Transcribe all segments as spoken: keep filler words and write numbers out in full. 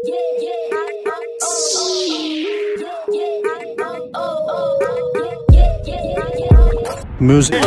Music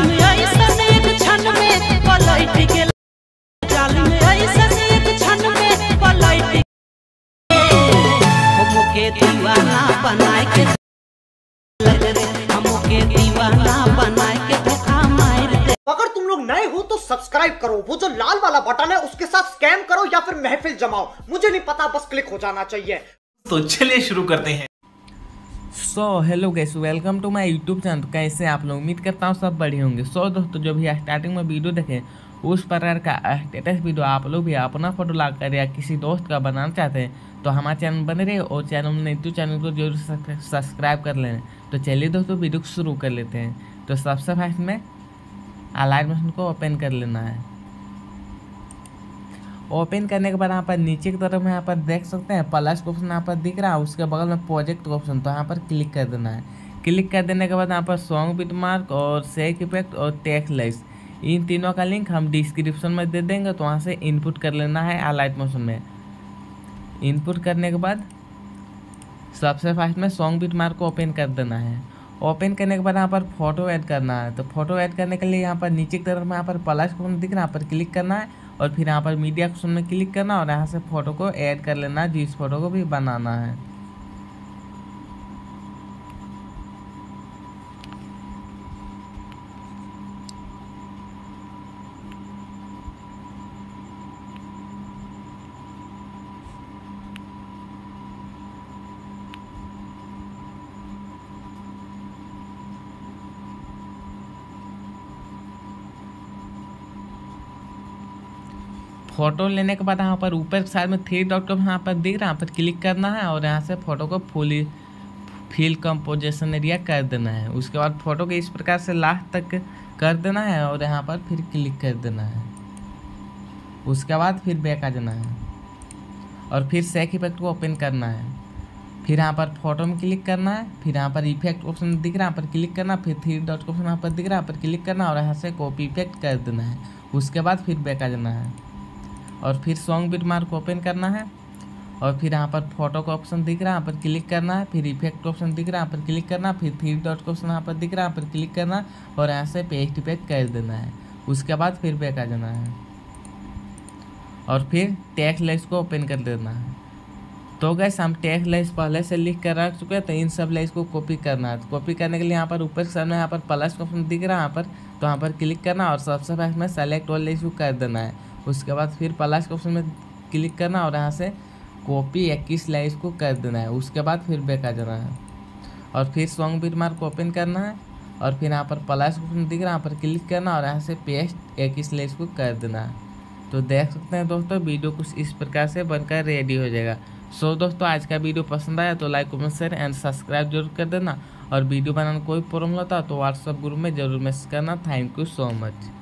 दीवाना बनाए के लग रे हमके दीवाना बनाए के धोखा मार दे। अगर तुम लोग नए हो तो सब्सक्राइब करो, वो जो लाल वाला बटन है उसके साथ स्कैम करो या फिर महफिल जमाओ, मुझे नहीं पता, बस क्लिक हो जाना चाहिए। तो चलिए शुरू करते हैं। So hello guys, welcome to my YouTube channel. कैसे आप लोग, उम्मीद करता हूँ सब बढ़िया होंगे। सो so, दोस्तों जो भी स्टार्टिंग में वीडियो देखें उस प्रकार का स्टेटस वीडियो आप लोग भी अपना फोटो ला कर या किसी दोस्त का बनाना चाहते हैं तो हमारे चैनल बने रहे और चैनल में नहीं तो चैनल को जरूर सब्सक्राइब कर लें। तो चलिए दोस्तों वीडियो को शुरू कर लेते हैं। तो सबसे फर्स्ट में अलाइट मोशन को ओपन कर लेना है। ओपन करने के बाद यहाँ पर नीचे की तरफ यहाँ पर देख सकते हैं प्लस का ऑप्शन यहाँ पर दिख रहा है, उसके बगल में प्रोजेक्ट का ऑप्शन, तो यहाँ पर क्लिक कर देना है। क्लिक कर देने के बाद यहाँ पर सॉन्ग बिट मार्क और शेक इफेक्ट और टेक्स्ट लेस, इन तीनों का लिंक हम डिस्क्रिप्शन में दे देंगे, तो वहाँ से इनपुट कर लेना है अलाइट मोशन में। इनपुट करने के बाद सबसे फर्स्ट में सॉन्ग बिट मार्क को ओपन कर देना है। ओपन करने के बाद यहाँ पर फोटो ऐड करना है। तो फोटो ऐड करने के लिए यहाँ पर नीचे की तरफ में यहाँ पर प्लस का ऑप्शन दिख रहा है, यहाँ पर क्लिक करना है और फिर यहाँ पर मीडिया ऑप्शन में क्लिक करना और यहाँ से फोटो को ऐड कर लेना है, जिस फोटो को भी बनाना है। फोटो लेने के बाद यहाँ पर ऊपर के साइड में थ्री डॉट का यहाँ पर दिख रहा है, यहाँ पर क्लिक करना है और यहाँ से फोटो को फुली फिल कंपोजिशन एरिया कर देना है। उसके बाद फोटो को इस प्रकार से लास्ट तक कर देना है और यहाँ पर फिर क्लिक कर देना है। उसके बाद फिर बैक आ जाना है और फिर शेक इफेक्ट को ओपन करना है। फिर यहाँ पर फोटो में क्लिक करना है, फिर यहाँ पर इफेक्ट ऑप्शन दिख रहा है, यहाँ पर क्लिक करना, फिर थ्री डॉट का ऑप्शन यहाँ पर दिख रहा है, यहाँ पर क्लिक करना और यहाँ से कॉपी इफेक्ट कर देना है। उसके बाद फिर बैक आ जाना है और फिर सॉन्ग बिट मार्क ओपन करना है और फिर यहाँ पर फोटो का ऑप्शन दिख रहा है, यहाँ पर क्लिक करना है, फिर इफेक्ट का ऑप्शन दिख रहा है, यहाँ पर क्लिक करना, फिर थ्री डॉट का ऑप्शन यहाँ पर दिख रहा है, यहाँ पर क्लिक करना और यहाँ से पेस्ट इफेक्ट कर देना है। उसके बाद फिर बैक आ जाना है और फिर टेक्स्ट लेस को ओपन कर देना है। तो गैस हम टेक्स्ट लेस पहले से लिख कर रख चुके हैं, तो इन सब लेस को कॉपी करना है। तो कॉपी करने के लिए यहाँ पर ऊपर के सामने यहाँ पर प्लस का ऑप्शन दिख रहा है, यहाँ पर तो यहाँ पर क्लिक करना और सबसे फर्स्ट में सेलेक्ट ऑल लेस को कर देना है। उसके बाद फिर प्लस के ऑप्शन में क्लिक करना और यहाँ से कॉपी इक्कीस लाइस को कर देना है। उसके बाद फिर बैक आ जाना है और फिर सॉन्ग बिट मार्क ओपन करना है और फिर यहाँ पर प्लस ऑप्शन दिख रहा है, यहाँ पर क्लिक करना और यहाँ से पेस्ट इक्कीस लाइस को कर देना है। तो देख सकते हैं दोस्तों वीडियो कुछ इस प्रकार से बनकर रेडी हो जाएगा। सो दोस्तों आज का वीडियो पसंद आया तो like comment share and subscribe जरूर कर देना और वीडियो बनाने कोई प्रॉब्लम होता तो व्हाट्सएप ग्रुप में जरूर मैसेज करना। Thank you so much.